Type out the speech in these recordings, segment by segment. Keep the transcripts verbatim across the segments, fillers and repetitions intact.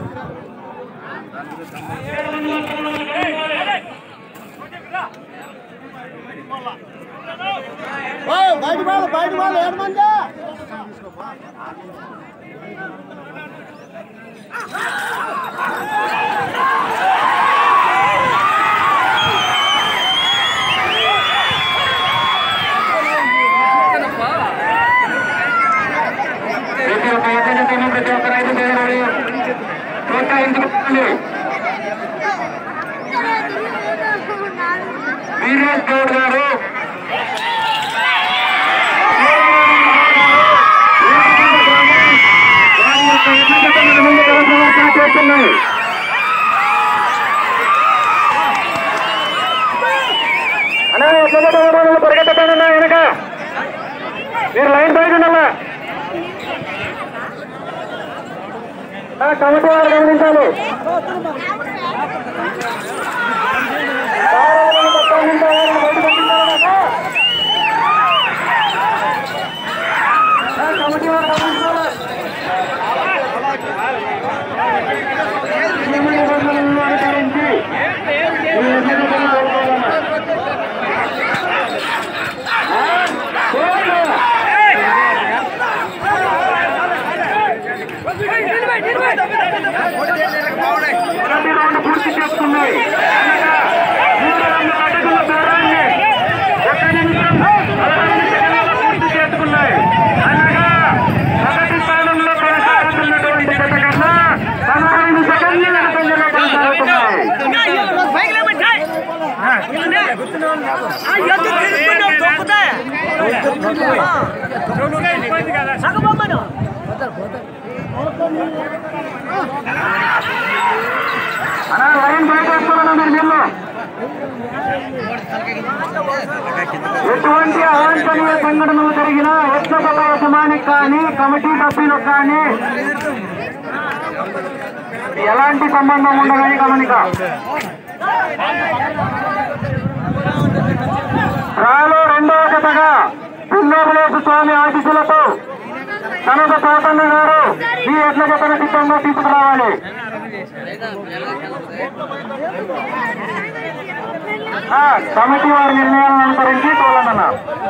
బయట బాల్ బయట బాల్ ఏడు మంది ప్రతి ఒక్క రైతు ప్రోత్సహించుకోవాలి. వీరేష్ గౌడ్ గారు చేస్తున్నాయి. అన్నా పరిగెత్తన్నా వెనక మీరు లైన్ బయట ఉండాలా. కమిటీ వారు గమనించాలి. కమిటీ వారు గమనించాలి. అనుసరించి పూర్తి చేస్తున్నాయి. ఒక నిమిషం పూర్తి చేసుకున్నాయి. అనగా మొదటి స్థానంలో కొనసాగుతున్నటువంటి గత కన్నా పదహైదు సెకండ్లు వెనుకంజలో కొనసాగుతున్నాయి. అలా లైన్ బయట వస్తున్నా మీరు నీళ్ళు. ఎటువంటి అవాంఛనీయ సంఘటనలు జరిగినా ఎట్ల యజమానికి కానీ కమిటీ సభ్యులకు కానీ ఎలాంటి సంబంధం ఉండదని గమనిక. రాలో రెండవ జతగా పింగళేశ్వర స్వామి ఆశీస్సులతో కనక పోతన్న గారు ఈ ఎడ్ల జతను సిద్ధంగా తీసుకురావాలి. కమిటీ వారి నిర్ణయాలను అనుసరించి తోలనన్నా.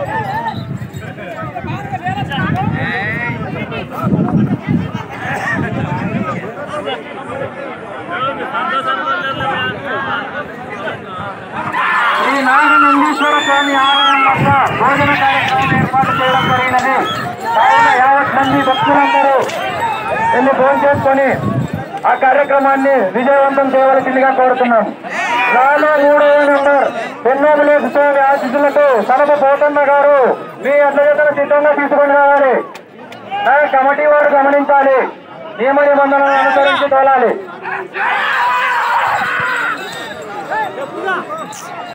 శ్రీ నాగనందీశ్వర స్వామి ఆలయం వద్ద భోజన కార్యక్రమం ఏర్పాటు చేయడం జరిగినది. కావున యావత్ మంది భక్తులందరూ వెళ్ళి భోజనం చేసుకొని ఆ కార్యక్రమాన్ని విజయవంతం చేయవలసిందిగా కోరుతున్నాం. నాలో మూడవ నెంబర్ పెన్నోబులేసు స్వామి ఆశీస్సులతో కనక పోతన్న గారు మీ అడ్లజతను సిద్ధంగా తీసుకొని రావాలి. కమిటీ వారు గమనించాలి. నియమ నిబంధనలను అనుసరించి తోలాలి.